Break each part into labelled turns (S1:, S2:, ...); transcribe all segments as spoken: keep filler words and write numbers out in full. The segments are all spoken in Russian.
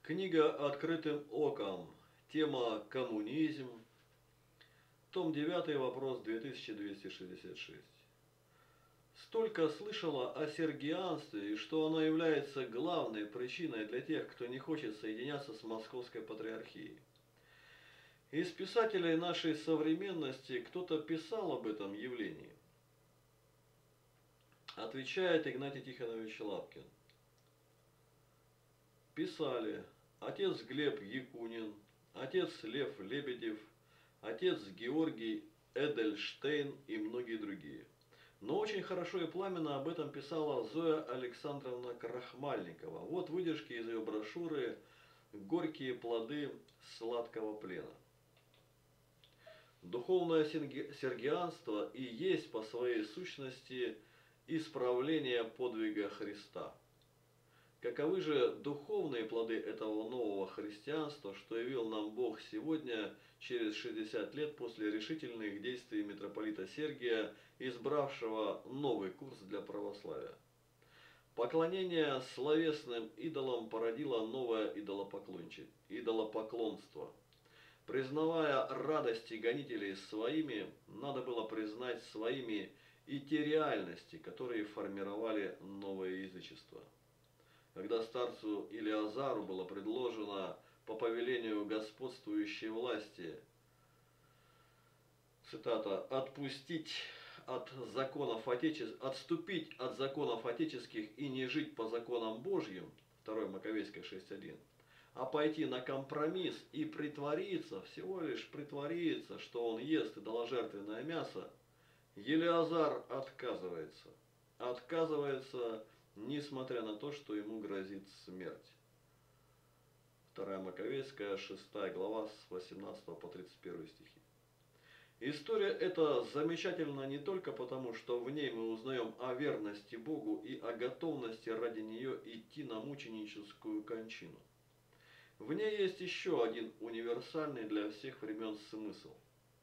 S1: Книга «Открытым оком». Тема «Коммунизм». Том девятый, вопрос две тысячи двести шестьдесят шесть. Столько слышала о сергианстве и что оно является главной причиной для тех, кто не хочет соединяться с Московской Патриархией. Из писателей нашей современности кто-то писал об этом явлении. Отвечает Игнатий Тихонович Лапкин. Писали отец Глеб Якунин, отец Лев Лебедев, отец Георгий Эдельштейн и многие другие. Но очень хорошо и пламенно об этом писала Зоя Александровна Крахмальникова. Вот выдержки из ее брошюры «Горькие плоды сладкого плена». Духовное сергианство и есть по своей сущности исправление подвига Христа. Каковы же духовные плоды этого нового христианства, что явил нам Бог сегодня, через шестьдесят лет после решительных действий митрополита Сергия, избравшего новый курс для православия? Поклонение словесным идолам породило новое идолопоклонство. Признавая радости гонителей своими, надо было признать своими и те реальности, которые формировали новое язычество. Когда старцу Илиазару было предложено по повелению господствующей власти, цитата, «отпустить от законов отече... отступить от законов отеческих и не жить по законам Божьим», второе Маковейское шесть один, а пойти на компромисс и притвориться, всего лишь притвориться, что он ест идоложертвенное мясо, Елиазар отказывается. Отказывается, несмотря на то, что ему грозит смерть. второе Маковейская, шестая глава, с восемнадцатого по тридцать первый стихи. История эта замечательна не только потому, что в ней мы узнаем о верности Богу и о готовности ради нее идти на мученическую кончину. В ней есть еще один универсальный для всех времен смысл.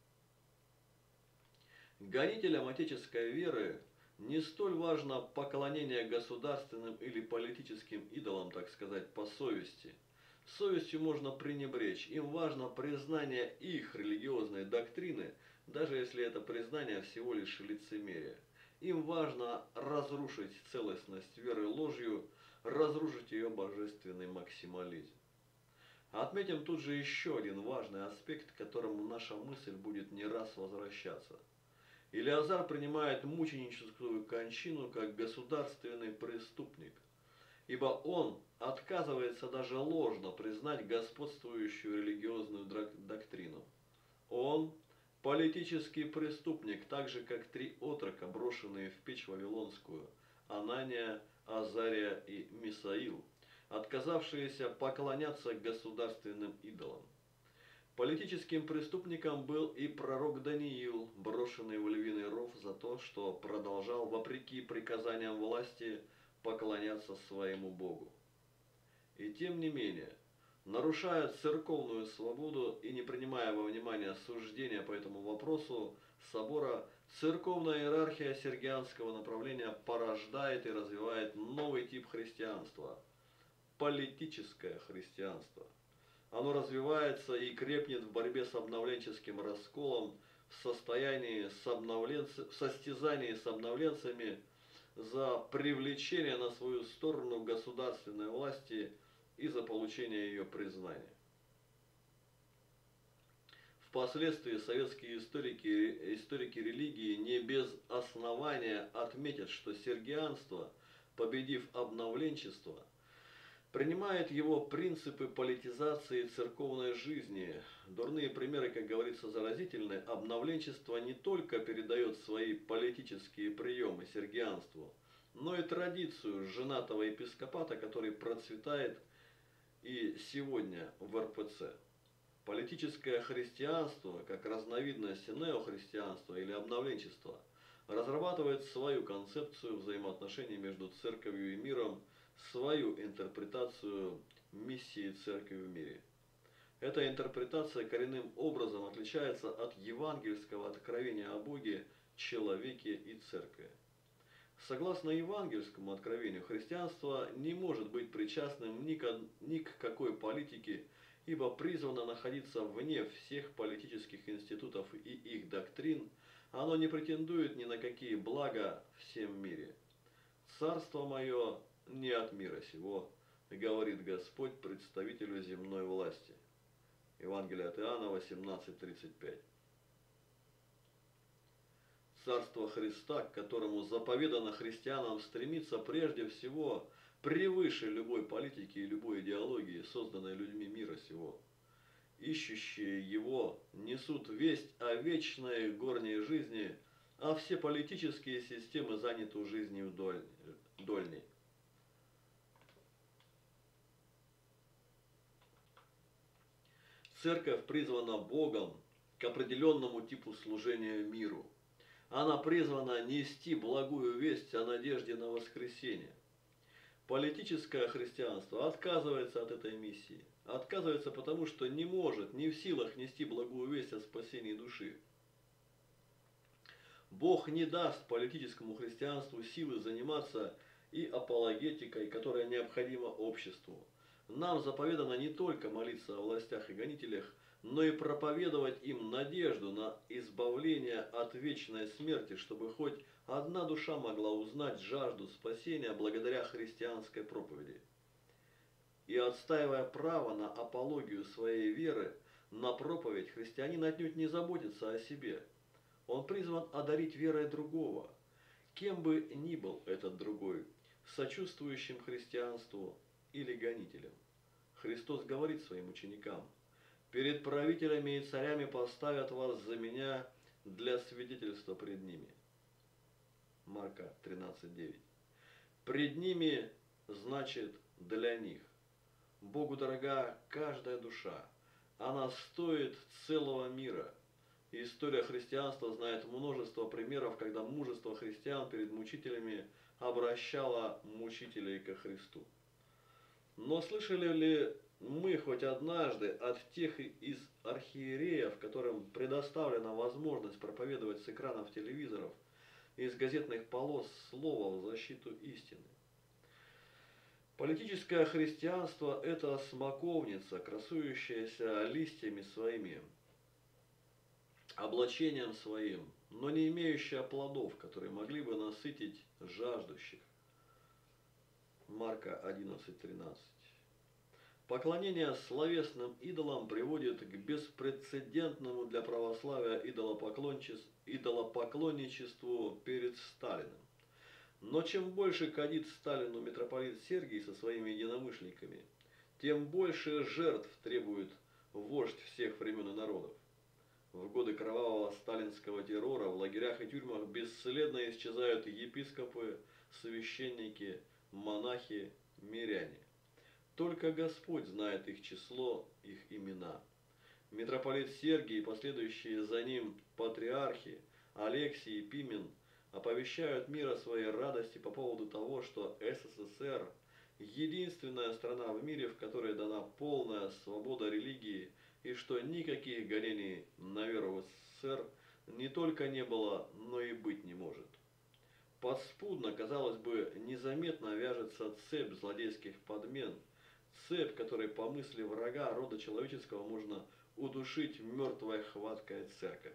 S1: Гонителям отеческой веры не столь важно поклонение государственным или политическим идолам, так сказать, по совести. Совестью можно пренебречь, им важно признание их религиозной доктрины, даже если это признание всего лишь лицемерие. Им важно разрушить целостность веры ложью, разрушить ее божественный максимализм. Отметим тут же еще один важный аспект, к которому наша мысль будет не раз возвращаться. Илиазар принимает мученическую кончину как государственный преступник, ибо он отказывается даже ложно признать господствующую религиозную доктрину. Он политический преступник, так же как три отрока, брошенные в печь вавилонскую, Анания, Азария и Мисаил, отказавшиеся поклоняться государственным идолам. Политическим преступником был и пророк Даниил, брошенный в львиный ров за то, что продолжал, вопреки приказаниям власти, поклоняться своему Богу. И тем не менее, нарушая церковную свободу и не принимая во внимание суждения по этому вопросу собора, церковная иерархия сергианского направления порождает и развивает новый тип христианства – политическое христианство. Оно развивается и крепнет в борьбе с обновленческим расколом, в состоянии с обновленц... в состязании с обновленцами за привлечение на свою сторону государственной власти и за получение ее признания. Впоследствии советские историки, историки религии не без основания отметят, что сергианство, победив обновленчество, принимает его принципы политизации церковной жизни. Дурные примеры, как говорится, заразительны. Обновленчество не только передает свои политические приемы сергианству, но и традицию женатого епископата, который процветает и сегодня в эр пэ цэ. Политическое христианство, как разновидность неохристианства или обновленчества, разрабатывает свою концепцию взаимоотношений между церковью и миром, свою интерпретацию миссии церкви в мире. Эта интерпретация коренным образом отличается от евангельского откровения о Боге, человеке и церкви. Согласно евангельскому откровению, христианство не может быть причиной причастным ни к, ни к какой политике, ибо призвано находиться вне всех политических институтов и их доктрин, оно не претендует ни на какие блага всем мире. «Царство мое не от мира сего», говорит Господь представителю земной власти. Евангелие от Иоанна восемнадцать тридцать пять. Царство Христа, к которому заповедано христианам стремиться прежде всего превыше любой политики и любой идеологии, созданной людьми мира сего. Ищущие его несут весть о вечной горней жизни, а все политические системы заняты жизнью дольней. Церковь призвана Богом к определенному типу служения миру. Она призвана нести благую весть о надежде на воскресение. Политическое христианство отказывается от этой миссии. Отказывается потому, что не может, не в силах нести благую весть о спасении души. Бог не даст политическому христианству силы заниматься и апологетикой, которая необходима обществу. Нам заповедано не только молиться о властях и гонителях, но и проповедовать им надежду на избавление от вечной смерти, чтобы хоть одна душа могла узнать жажду спасения благодаря христианской проповеди. И отстаивая право на апологию своей веры, на проповедь, христианин отнюдь не заботится о себе. Он призван одарить верой другого, кем бы ни был этот другой, сочувствующим христианству или гонителем. Христос говорит своим ученикам: «Перед правителями и царями поставят вас за меня для свидетельства пред ними». Марка тринадцать девять. Пред ними значит для них. Богу дорога каждая душа. Она стоит целого мира. История христианства знает множество примеров, когда мужество христиан перед мучителями обращало мучителей ко Христу. Но слышали ли мы хоть однажды от тех из архиереев, которым предоставлена возможность проповедовать с экранов телевизоров, из газетных полос слова в защиту истины? Политическое христианство – это смоковница, красующаяся листьями своими, облачением своим, но не имеющая плодов, которые могли бы насытить жаждущих. Марка одиннадцать тринадцать. Поклонение словесным идолам приводит к беспрецедентному для православия идолопоклонничеству перед Сталиным. Но чем больше кадит Сталину митрополит Сергий со своими единомышленниками, тем больше жертв требует вождь всех времен и народов. В годы кровавого сталинского террора в лагерях и тюрьмах бесследно исчезают епископы, священники, монахи, миряне. Только Господь знает их число, их имена. Митрополит Сергий и последующие за ним патриархи Алексий и Пимен оповещают мир о своей радости по поводу того, что СССР – единственная страна в мире, в которой дана полная свобода религии, и что никаких гонений на веру в СССР не только не было, но и быть не может. Подспудно, казалось бы, незаметно вяжется цепь злодейских подмен, цепь, которой по мысли врага рода человеческого можно удушить мертвой хваткой церковь.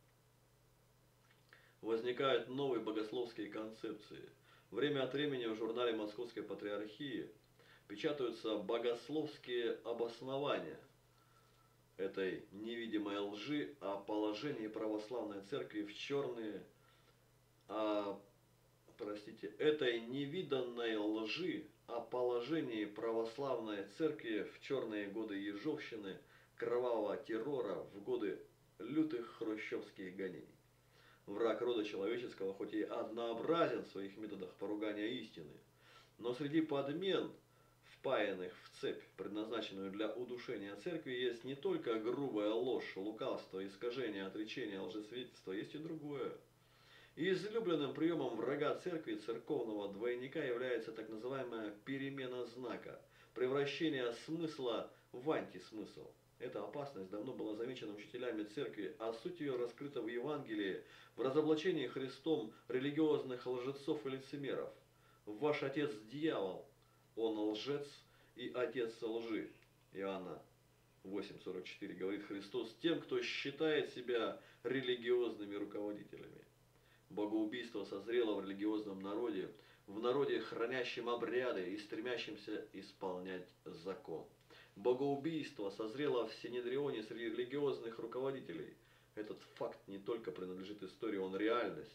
S1: Возникают новые богословские концепции. Время от времени в журнале Московской Патриархии печатаются богословские обоснования этой невидимой лжи о положении православной церкви в черные, о, простите, этой невиданной лжи о положении православной церкви в черные годы ежовщины, кровавого террора, в годы лютых хрущевских гонений. Враг рода человеческого хоть и однообразен в своих методах поругания истины, но среди подмен, впаянных в цепь, предназначенную для удушения церкви, есть не только грубая ложь, лукавство, искажение, отречение, лжесвидетельство, есть и другое. И излюбленным приемом врага церкви, церковного двойника, является так называемая перемена знака, превращение смысла в антисмысл. Эта опасность давно была замечена учителями церкви, а суть ее раскрыта в Евангелии, в разоблачении Христом религиозных лжецов и лицемеров. Ваш отец дьявол, он лжец и отец лжи. Иоанна восемь сорок четыре говорит Христос тем, кто считает себя религиозными руководителями. Богоубийство созрело в религиозном народе, в народе, хранящем обряды и стремящемся исполнять закон. Богоубийство созрело в Синедрионе среди религиозных руководителей. Этот факт не только принадлежит истории, он реальность.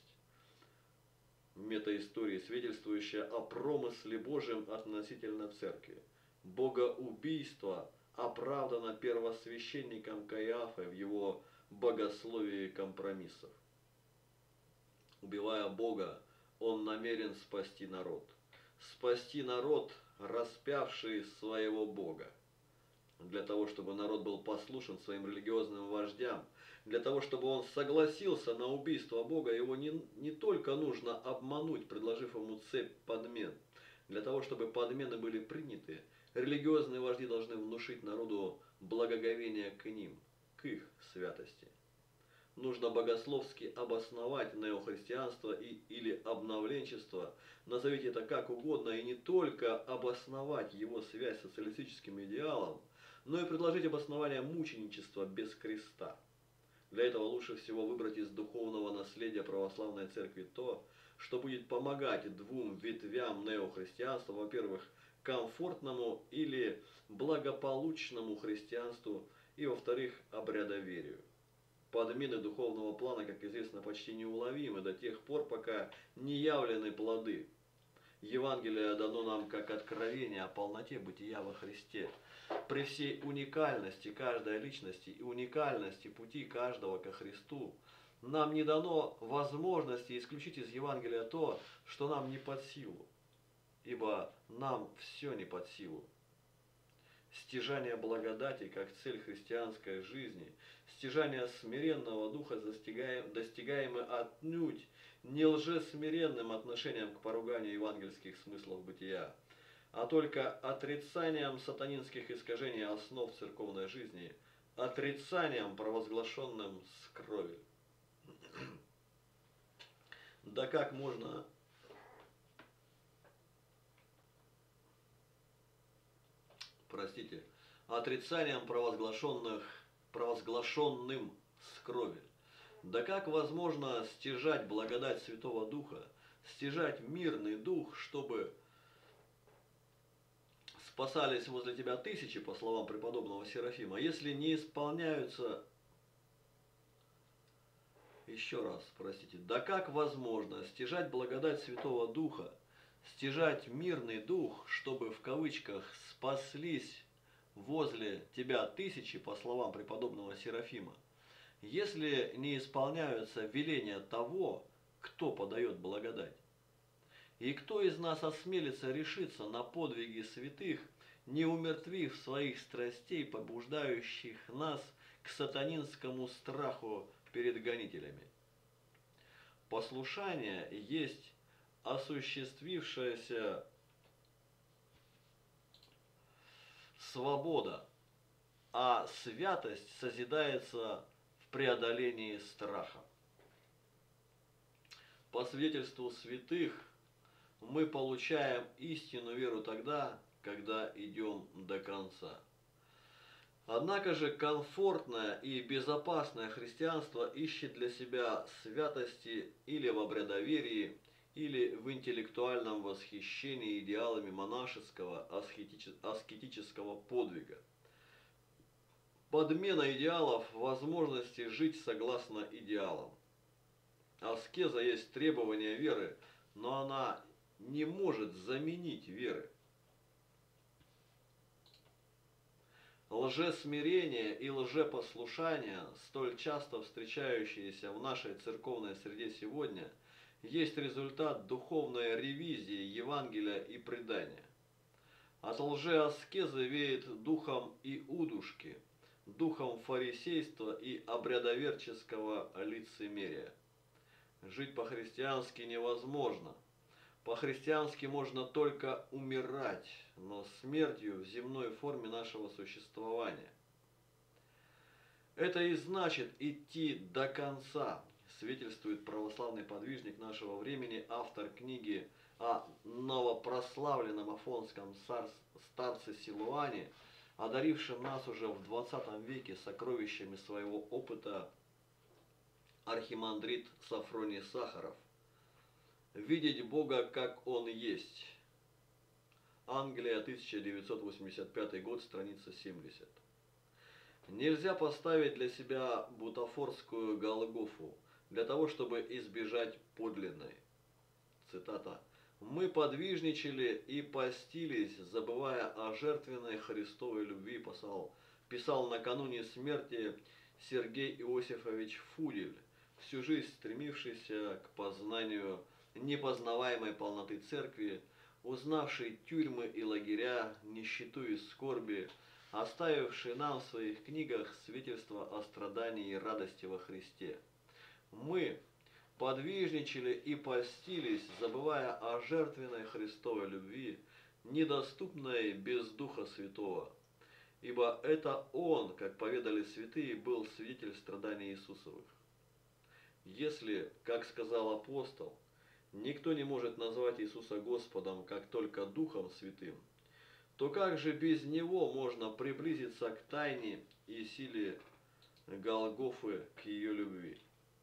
S1: Метаистории, свидетельствующая о промысле Божьем относительно церкви. Богоубийство оправдано первосвященником Каиафой в его богословии компромиссов. Убивая Бога, он намерен спасти народ. Спасти народ, распявший своего Бога. Для того, чтобы народ был послушен своим религиозным вождям, для того, чтобы он согласился на убийство Бога, его не, не только нужно обмануть, предложив ему цепь подмен. Для того, чтобы подмены были приняты, религиозные вожди должны внушить народу благоговение к ним, к их святости. Нужно богословски обосновать неохристианство и, или обновленчество, назовите это как угодно, и не только обосновать его связь с социалистическим идеалом, но и предложить обоснование мученичества без креста. Для этого лучше всего выбрать из духовного наследия православной церкви то, что будет помогать двум ветвям неохристианства, во-первых, комфортному или благополучному христианству, и, во-вторых, обрядоверию. Подмены духовного плана, как известно, почти неуловимы до тех пор, пока не явлены плоды. Евангелие дано нам как откровение о полноте бытия во Христе. При всей уникальности каждой личности и уникальности пути каждого ко Христу, нам не дано возможности исключить из Евангелия то, что нам не под силу. Ибо нам все не под силу. Стяжание благодати как цель христианской жизни, стяжание смиренного духа достигаемое отнюдь не лжесмиренным отношением к поруганию евангельских смыслов бытия, а только отрицанием сатанинских искажений основ церковной жизни, отрицанием, провозглашенным с крови. Да как можно простите, отрицанием провозглашенных, провозглашенным скрови. Да как возможно стяжать благодать Святого Духа, стяжать мирный дух, чтобы спасались возле тебя тысячи, по словам преподобного Серафима, если не исполняются, еще раз, простите, да как возможно стяжать благодать Святого Духа, стяжать мирный дух, чтобы в кавычках спаслись возле тебя тысячи, по словам преподобного Серафима, если не исполняются веления того, кто подает благодать? И кто из нас осмелится решиться на подвиги святых, не умертвив своих страстей, побуждающих нас к сатанинскому страху перед гонителями? Послушание есть осуществившаяся свобода, а святость созидается в преодолении страха. По свидетельству святых, мы получаем истинную веру тогда, когда идем до конца. Однако же комфортное и безопасное христианство ищет для себя святости или в обрядоверии, или в интеллектуальном восхищении идеалами монашеского аскетического подвига. Подмена идеалов возможности жить согласно идеалам. Аскеза есть требование веры, но она не может заменить веры. Лжесмирение и лжепослушание, столь часто встречающиеся в нашей церковной среде сегодня, есть результат духовной ревизии Евангелия и предания. От лжеаскезы веет духом иудушки, духом фарисейства и обрядоверческого лицемерия. Жить по-христиански невозможно. По-христиански можно только умирать, но смертью в земной форме нашего существования. Это и значит идти до конца, свидетельствует православный подвижник нашего времени, автор книги о новопрославленном афонском старце Силуане, одарившем нас уже в двадцатом веке сокровищами своего опыта, архимандрит Сафроний Сахаров. Видеть Бога, как Он есть. Англия, тысяча девятьсот восемьдесят пятый год, страница семьдесят. Нельзя поставить для себя бутафорскую Голгофу для того, чтобы избежать подлинной. Цитата. «Мы подвижничали и постились, забывая о жертвенной Христовой любви», писал, писал накануне смерти Сергей Иосифович Фудель, всю жизнь стремившийся к познанию непознаваемой полноты Церкви, узнавший тюрьмы и лагеря, нищету и скорби, оставивший нам в своих книгах свидетельство о страдании и радости во Христе. Мы подвижничали и постились, забывая о жертвенной Христовой любви, недоступной без Духа Святого. Ибо это Он, как поведали святые, был свидетель страданий Иисусовых. Если, как сказал апостол, никто не может назвать Иисуса Господом, как только Духом Святым, то как же без Него можно приблизиться к тайне и силе Голгофы, к ее любви?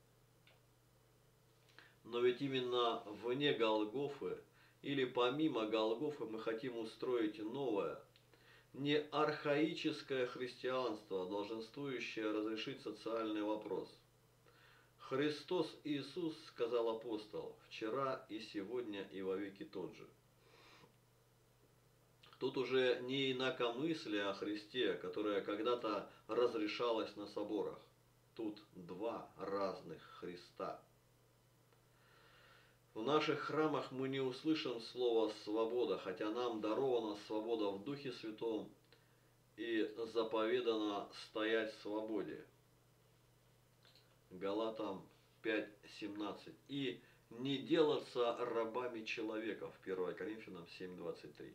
S1: Но ведь именно вне Голгофы или помимо Голгофы мы хотим устроить новое, не архаическое христианство, долженствующее разрешить социальный вопрос. Христос Иисус, сказал апостол, вчера и сегодня и вовеки тот же. Тут уже не инакомыслие о Христе, которое когда-то разрешалось на соборах. Тут два разных Христа. В наших храмах мы не услышим слово «свобода», хотя нам дарована свобода в Духе Святом и заповедано стоять в свободе. Галатам пять семнадцать. И не делаться рабами человека, в первое Коринфянам семь двадцать три.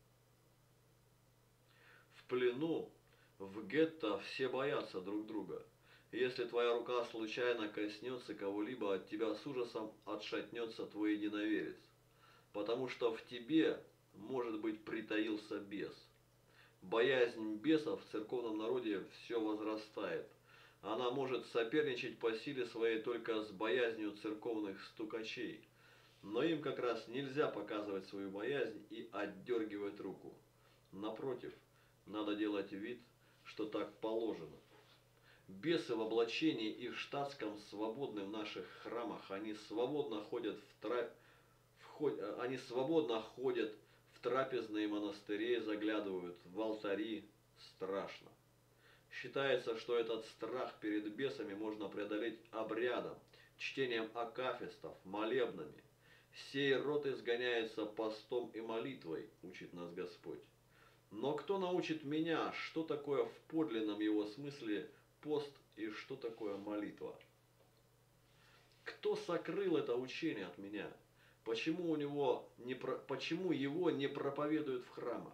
S1: В плену, в гетто все боятся друг друга. Если твоя рука случайно коснется кого-либо, от тебя с ужасом отшатнется твой единоверец, потому что в тебе, может быть, притаился бес. Боязнь бесов в церковном народе все возрастает. Она может соперничать по силе своей только с боязнью церковных стукачей, но им как раз нельзя показывать свою боязнь и отдергивать руку. Напротив, надо делать вид, что так положено. Бесы в облачении и в штатском свободны в наших храмах. Они свободно ходят в, тра... в... Они свободно ходят в трапезные монастыри, заглядывают в алтари. Страшно. Считается, что этот страх перед бесами можно преодолеть обрядом, чтением акафистов, молебнами. Сей род изгоняется постом и молитвой, учит нас Господь. Но кто научит меня, что такое в подлинном его смысле пост и что такое молитва? Кто сокрыл это учение от меня? Почему, у него не, почему его не проповедуют в храмах?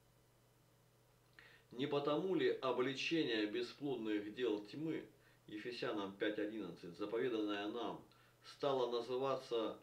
S1: Не потому ли обличение бесплодных дел тьмы, Ефесянам пять одиннадцать, заповеданное нам, стало называться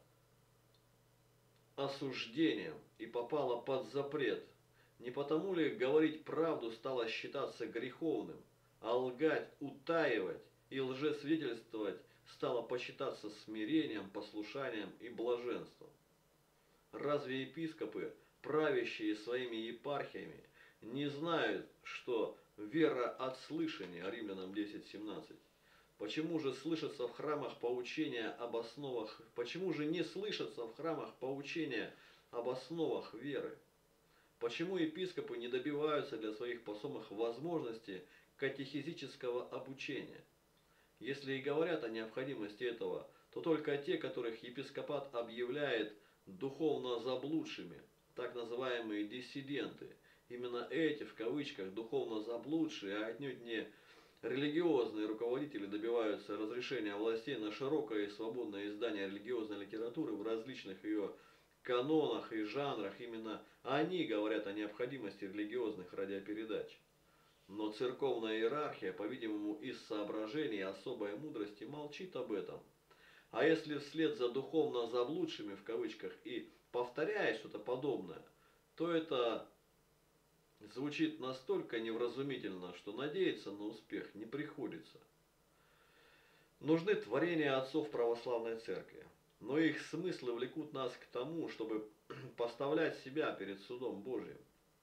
S1: осуждением и попало под запрет? Не потому ли говорить правду стало считаться греховным, а лгать, утаивать и лжесвидетельствовать стало почитаться смирением, послушанием и блаженством? Разве епископы, правящие своими епархиями, не знают, что вера от слышания, Римлянам десять семнадцать? Почему же слышатся в храмах поучения об основах, почему же не слышатся в храмах поучения об основах веры? Почему епископы не добиваются для своих посомых возможности катехизического обучения? Если и говорят о необходимости этого, то только те, которых епископат объявляет духовно заблудшими, так называемые диссиденты. Именно эти, в кавычках, духовно заблудшие, а отнюдь не религиозные руководители добиваются разрешения властей на широкое и свободное издание религиозной литературы в различных ее канонах и жанрах. Именно они говорят о необходимости религиозных радиопередач. Но церковная иерархия, по-видимому, из соображений особой мудрости молчит об этом. А если вслед за духовно заблудшими, в кавычках, и повторяет что-то подобное, то это звучит настолько невразумительно, что надеяться на успех не приходится. Нужны творения отцов православной церкви, но их смыслы влекут нас к тому, чтобы поставлять себя перед судом Божьим.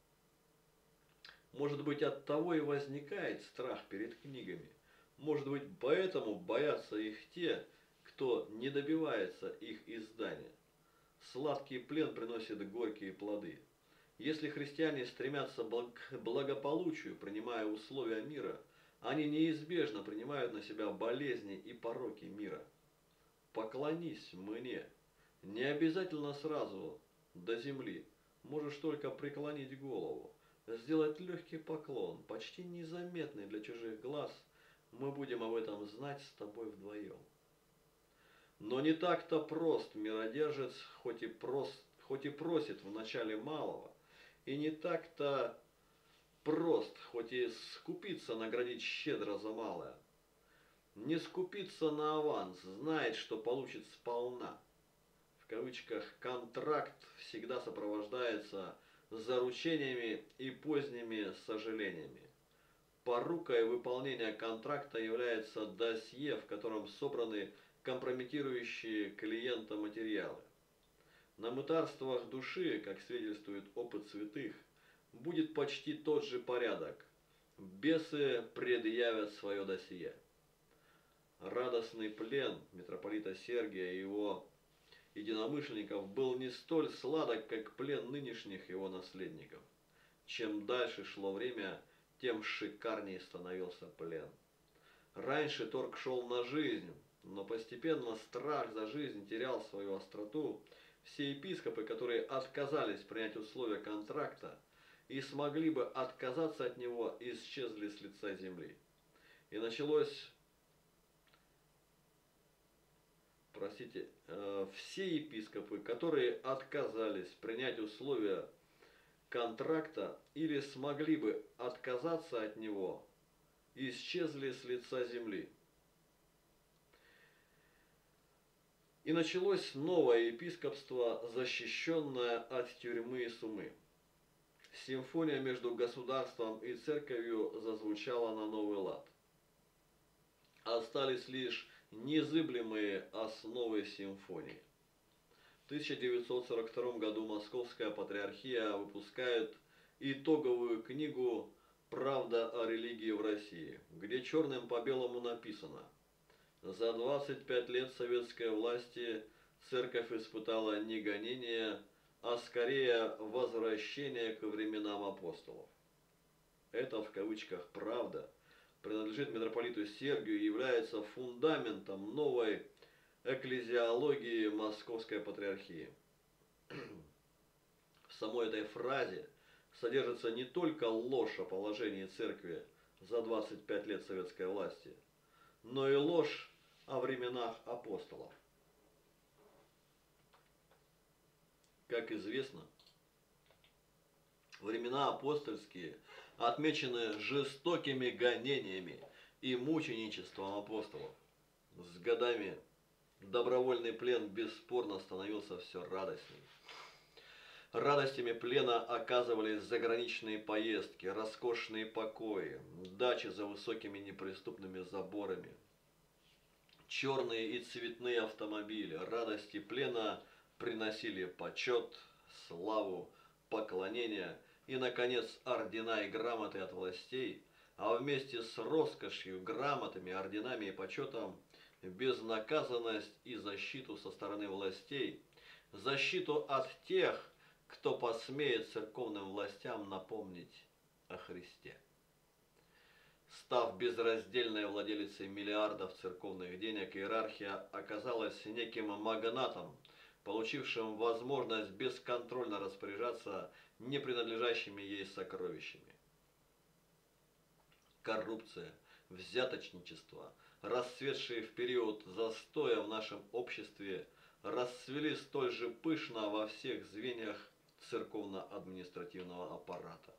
S1: Может быть, от того и возникает страх перед книгами. Может быть, поэтому боятся их те, кто не добивается их издания. Сладкий плен приносит горькие плоды. Если христиане стремятся к благополучию, принимая условия мира, они неизбежно принимают на себя болезни и пороки мира. Поклонись мне. Не обязательно сразу до земли. Можешь только преклонить голову. Сделать легкий поклон, почти незаметный для чужих глаз. Мы будем об этом знать с тобой вдвоем. Но не так-то прост миродержец, хоть и, прост, хоть и просит в начале малого, и не так-то прост, хоть и скупится наградить щедро за малое. Не скупится на аванс, знает, что получит сполна. В кавычках «контракт» всегда сопровождается заручениями и поздними сожалениями. Порукой выполнения контракта является досье, в котором собраны компрометирующие клиента материалы. На мытарствах души, как свидетельствует опыт святых, будет почти тот же порядок. Бесы предъявят свое досье. Радостный плен митрополита Сергия и его единомышленников был не столь сладок, как плен нынешних его наследников. Чем дальше шло время, тем шикарнее становился плен. Раньше торг шел на жизнь, но постепенно страх за жизнь терял свою остроту. Все епископы, которые отказались принять условия контракта и смогли бы отказаться от него, исчезли с лица земли. И началось... Простите, все епископы, которые отказались принять условия контракта или смогли бы отказаться от него, исчезли с лица земли. И началось новое епископство, защищенное от тюрьмы и сумы. Симфония между государством и церковью зазвучала на новый лад. Остались лишь незыблемые основы симфонии. В тысяча девятьсот сорок втором году Московская Патриархия выпускает итоговую книгу «Правда о религии в России», где черным по белому написано: за двадцать пять лет советской власти церковь испытала не гонение, а скорее возвращение к временам апостолов. Это в кавычках «правда» принадлежит митрополиту Сергию и является фундаментом новой экклезиологии Московской Патриархии. В самой этой фразе содержится не только ложь о положении церкви за двадцать пять лет советской власти, но и ложь о временах апостолов. Как известно, времена апостольские отмечены жестокими гонениями и мученичеством апостолов. С годами добровольный плен бесспорно становился все радостней. Радостями плена оказывались заграничные поездки, роскошные покои, дачи за высокими неприступными заборами, черные и цветные автомобили. Радости плена приносили почет, славу, поклонение и, наконец, ордена и грамоты от властей, а вместе с роскошью, грамотами, орденами и почетом безнаказанность и защиту со стороны властей, защиту от тех, кто посмеет церковным властям напомнить о Христе. Став безраздельной владелицей миллиардов церковных денег, иерархия оказалась неким магнатом, получившим возможность бесконтрольно распоряжаться не принадлежащими ей сокровищами. Коррупция, взяточничество, расцветшие в период застоя в нашем обществе, расцвели столь же пышно во всех звеньях церковно-административного аппарата.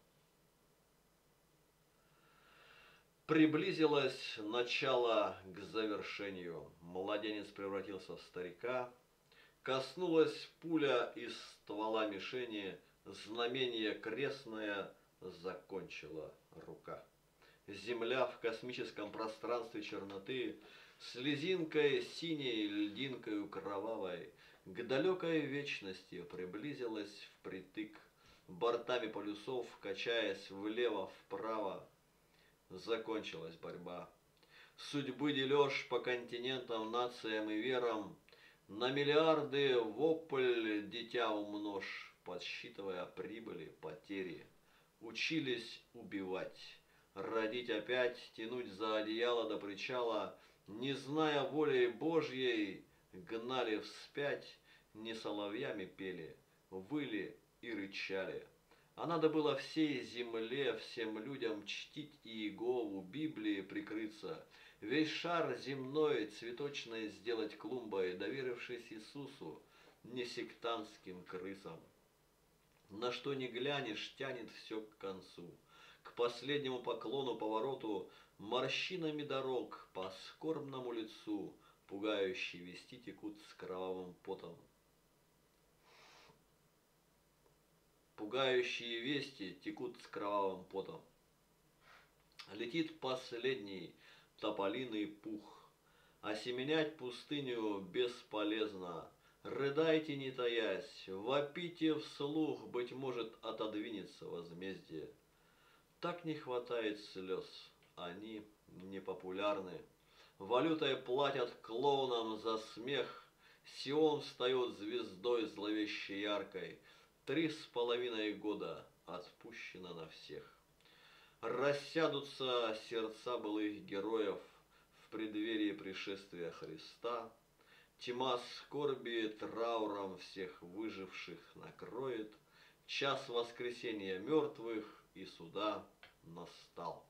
S1: Приблизилось начало к завершению. Младенец превратился в старика, Коснулась пуля из ствола мишени, знамение крестное закончила рука. Земля в космическом пространстве черноты, слезинкой синей, льдинкою кровавой, к далекой вечности приблизилась впритык, бортами полюсов, качаясь влево-вправо, закончилась борьба. Судьбы дележ по континентам, нациям и верам, на миллиарды вопль дитя умножь, подсчитывая прибыли, потери. Учились убивать, родить опять, тянуть за одеяло до причала, не зная воли Божьей, гнали вспять, не соловьями пели, выли и рычали. А надо было всей земле, всем людям чтить Иегову, Библии прикрыться, весь шар земной цветочной сделать клумбой, доверившись Иисусу, не сектантским крысам. На что ни глянешь, тянет все к концу, к последнему поклону повороту, морщинами дорог по скорбному лицу, пугающие вести текут с кровавым потом. Пугающие вести текут с кровавым потом. Летит последний тополиный пух, осеменять пустыню бесполезно. Рыдайте, не таясь, вопите вслух, быть может, отодвинется возмездие. Так не хватает слез, они непопулярны. Валютой платят клоунам за смех. Сион встает звездой зловеще яркой. Три с половиной года отпущено на всех. Рассядутся сердца былых героев в преддверии пришествия Христа. Тьма скорби трауром всех выживших накроет. Час воскресения мертвых и суда настал.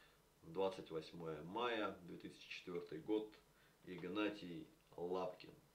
S1: двадцать восьмое мая две тысячи четвёртый год. Игнатий Лапкин.